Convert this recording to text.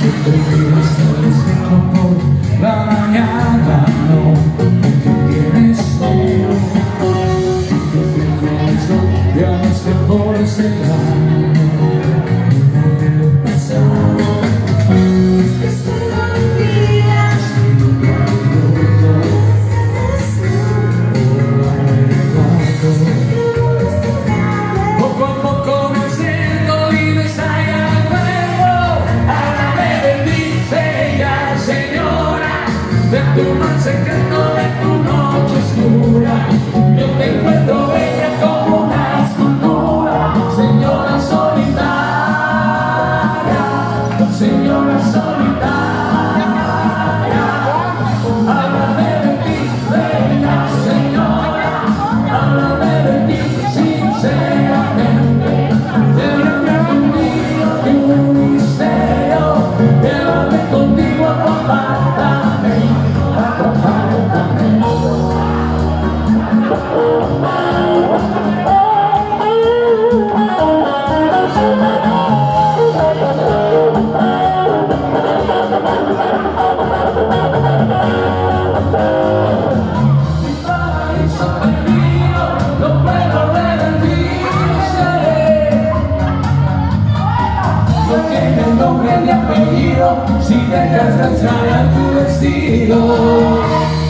Te pides el cielo por la mañana, no, porque tienes miedo. Ya no es tiempo de cegar. Poco a poco me siento y me sale al cuerpo. Háblame de ti, bella señora, de tu mal secreto, de tu noche oscura. Yo te encuentro bella como una escultura, señora solitaria, señora solitaria. Háblame de ti, bella señora, háblame de ti sinceramente. Llévame contigo tu misterio, llévame contigo a tu apartamento, a tu apartamento. Mi paraíso perdido, no puedo revertirse. No tiene nombre ni apellido si dejas de entrar a tu destino.